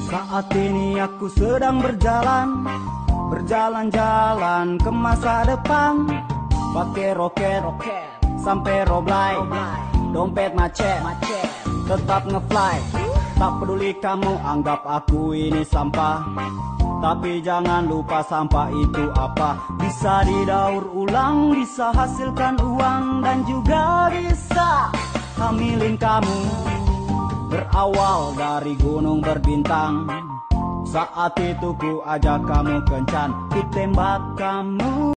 Saat ini aku sedang berjalan-jalan ke masa depan. Pakai roket sampai roblai, dompet macet, tetap ngefly. Tak peduli kamu anggap aku ini sampah, tapi jangan lupa sampah itu apa? Bisa didaur ulang, bisa hasilkan uang, dan juga bisa hamilin kamu. Berawal dari gunung berbintang, saat itu ku ajak kamu kencan, ku tembak kamu.